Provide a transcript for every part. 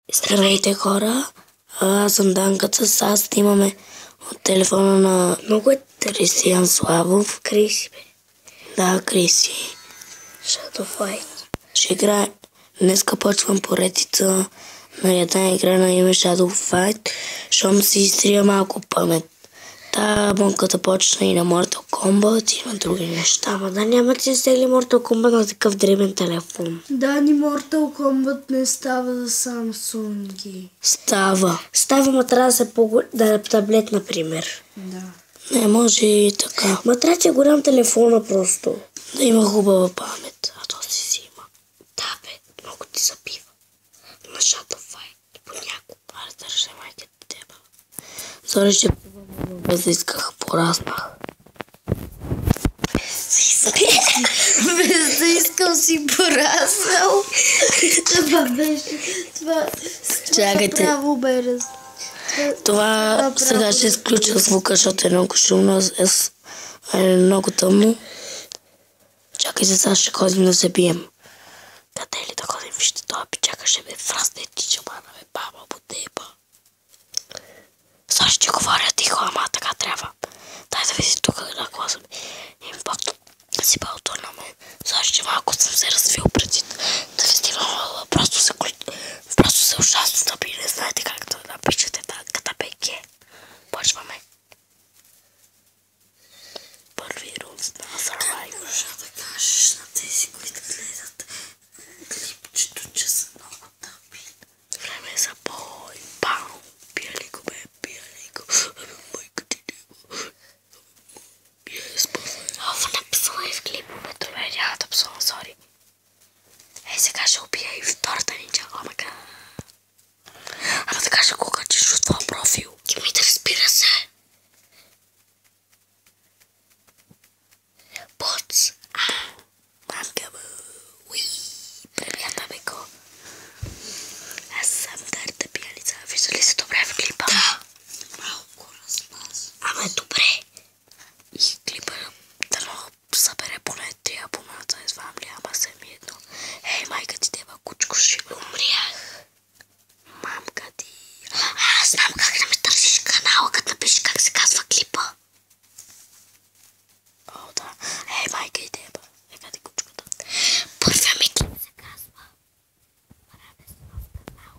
Здравейте, хора! Аз съм Данката. Сега снимаме от телефона на Много е Кристиян Славов. Криси, бе. Да, Криси. Shadow Fight. Ще играе. Днеска почвам поредица на една игра на име Shadow Fight, щом си изтрия малко памет. Та бонката почна и на Mortal Kombat и на други неща. Ама да няма ти стегли Mortal Kombat на такъв дребен телефон. Да, ни Mortal Kombat не става за Samsung. Става. Става, ма трябва да се да е таблет, например. Да. Не може и така. Ма трябва ти е голям телефона просто. Да има хубава памет, а то си взима. Да, бе, много ти забива. На Shadow Fight. Понякога. Аре, държа майка тебе. Зори ще без да исках, пораснах. Без да искам си пораснал. Това беше... Чакайте. Право бе. Това сега ще изключа звука, защото е много шумно, е много тъмно. Чакайте, сега ще ходим да се бием. Къде ли да ходим? Вижте, това пичака ще ме фрасне тича, бана ме баба, бодеба. Сега ще говоря тихо, ама така трябва. Дай да види тук на класа ми. Импак си бълто на мен. Сега ще малко съм се развил преди да ви снимам. Просто се ужасно стъпи. Не знаете как да напишете татката БГ. Почваме. Първи рунд на Survivor. Може да кажеш на тези, които гледат клипчето, че са много тъпи. Време е за бой. Бам. Пияли го, бе. Пияли го. Майка ти него. Yes, Ова, написала и в клиповете. Добре, няма да псувам, сори. Сега ще убия и втората нинджа. Ама така ще го качиш от твоя профил. Димитър, разбира се. Боц. Мамка му. Уи. Премята беко. Аз съм дарта пиялица. Вижда ли се добре в клипа? Да. Малко размаз. Ама е добре. И клипа да събере поне 3 абоната. Едва ли, ама съм едно. Ей, майка ти деба, кучко шиба. Умрях. Мамка ти. Аз знам как да ми търсиш канала, като напишеш как се казва клипа. О, да. Ей, майка и деба. Нека ти кучката. Първия ми клип се казва Правя си нов канал.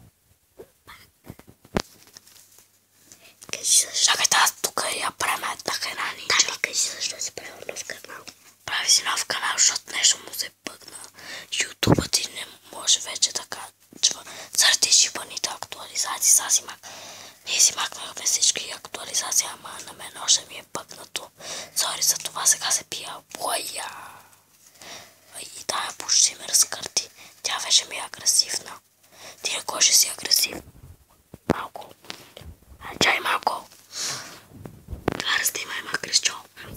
Кажи защо. Чакайте, аз тук я преметнах една нинджа. Да, ми кажи защо си правил нов канал. Прави си нов канал, защото нещо му се пъкна. Ютубът ти не може вече да качва. Заради шибаните актуализации. Ние си махнахме всички актуализации, ама на мен още ми е пъкнато. Сори за това, сега се пия. Боя! И тая почти ме разкърти. Тя вече ми е агресивна. Ти на кой ще си агресивна? Малко. Чай малко. Това раздимай ма, Крисчо.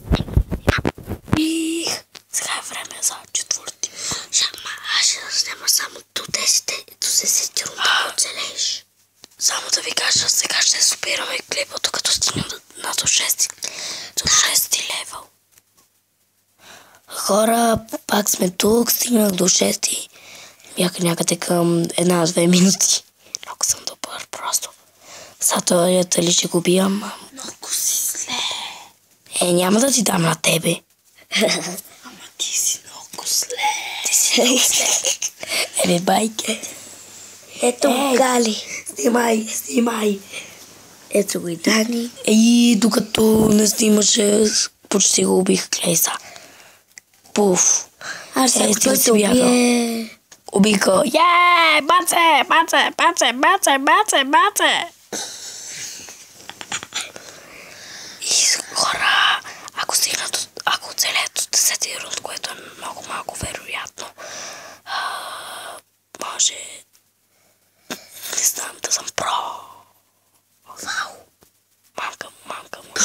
Сега е време за четвърти. Аз ще заснема само до 10 рунда, оцелееш. Само да ви кажа, сега ще спираме клипа, докато стигнем на до 6 левел. Хора, пак сме тук, стигнах до 6. Бях някъде към 1-2 минути. Много съм добър, просто. Сега това ли ще го биям? Много си зле. Няма да ти дам на тебе. Ама ти си много зле. Ти си много зле. Байке. Ето Гали. Снимай. Ето го и Дани. Докато не снимаше, почти го убих Клейса. Пуф. Аз ако той си се убие... Убих го. Баце! И хора, ако оцелеят от 10 рунд, което е много малко вероятно, може не знам да съм про. Вау. Мамка му.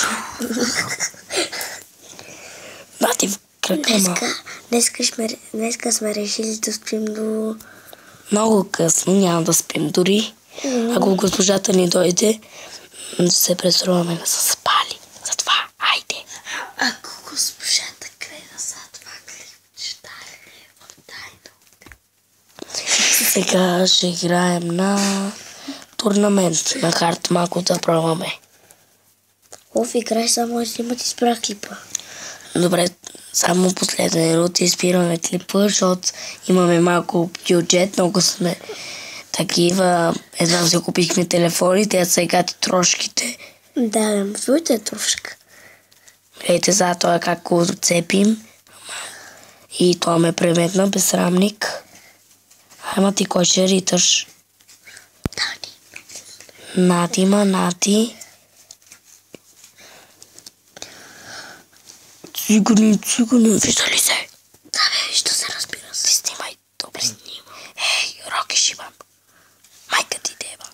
Нати в кръка, ма. Днеска сме решили да спим до... Много късно, няма да спим дори. Ако госпожата ни дойде, се преструваме да са спали. Затова, айде. Ако госпожата гледа за това клипче, дай. Сега ще играем на турнамент, макар малко да пробваме. Оф, играй само да има ти спра клипа. Добре, само последна минута изпираме клипа, защото имаме малко бюджет, много сме такива. Едва си купихме телефоните, а сега ти трошките. Да, твоята е трошка. Гледайте за това как го цепим. И това ме преметна безсрамник. Ама ти кой ще риташ? Нати. Цигани, вижда ли се? Да, бе, вижда се, разбира се. Ти снимай, добре снимай. Ей, Роки шибам. Майка ти деба.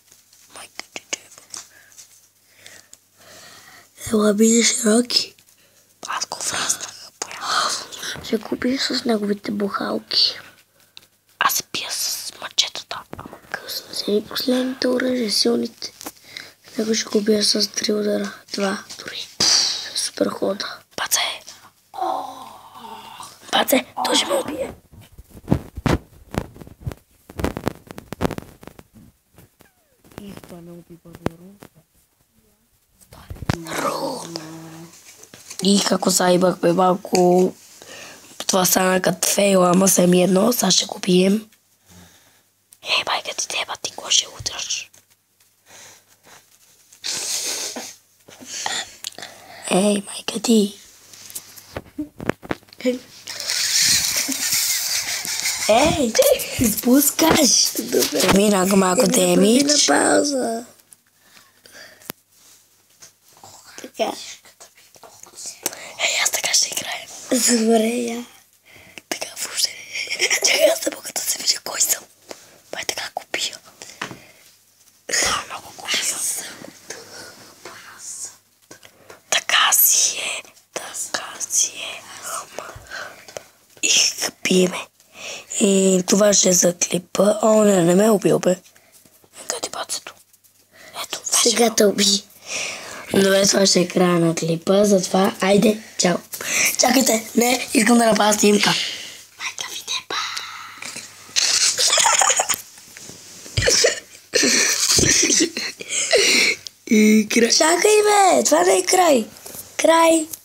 Ела бидеш Роки. Аз го вразнах. Ще купиш с неговите бухалки. Аз се пия с мачетата. Късно си последните оръжия, силните. Него ще купя с 3 удара. 2 дори. Супер хода. Паце, той ще ме убие. И како заибахме малко, това стана като фейл, ама сами едно, сега ще го бием. Ей, майка ти деба, ти го ще удраш. Ей, майка ти. Ей, ти изпускаш. Преминах малко демидж. На пауза. Така. Ей, аз така ще играем. Добре, я. Така въобще. Чакай, аз не мога да се видя кой съм. Бай така го пия. Да, много го пия. Така си е. И пиеме. И това ще е за клипа. О, не ме убил, бе. Къде ти бацето? Ето, Сега те уби. Добре, това ще е края на клипа, затова айде, чао. Чакайте, не, искам да направя снимка. Майка ви деба. И край. Чакай, бе, това не е край. Край.